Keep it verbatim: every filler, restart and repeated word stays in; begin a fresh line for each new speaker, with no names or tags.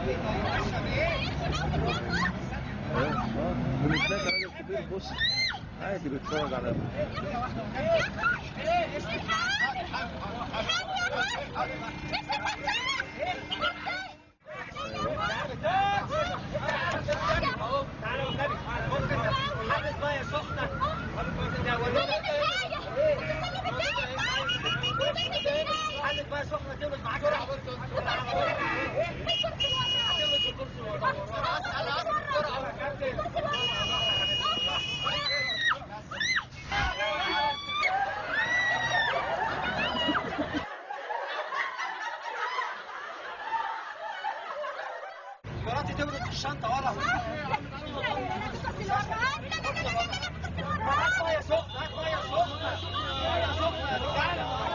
اه من هناك راجل كبير بص عادي بيتفرج على
مراتي تولد في الشنطة ورا. هات مية سخنة، هات مية سخنة، مية سخنة يا رجالة.